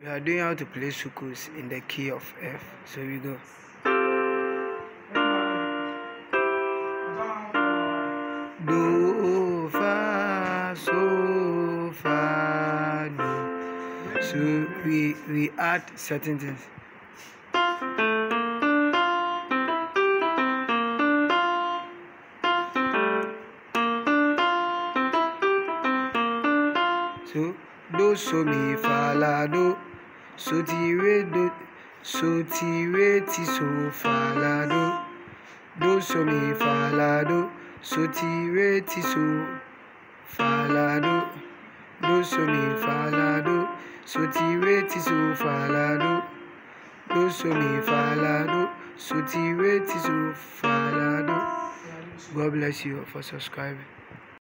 We are doing how to play soukous in the key of F. So we go. Do, fa, so, fa, do. So we add certain things. So do, so, mi, fa, la, do. So ti, re, do. So ti, re, ti, so, fa, la, do. Do, so, mi, fa, la, do. So ti, re, ti, so, fa, la, do. Do, so, mi, fa, la, do. So ti, re, ti, so, fa, la, do. Do, so, mi, fa, la, do. So ti, re, ti, so, fa, la, do. God bless you for subscribing.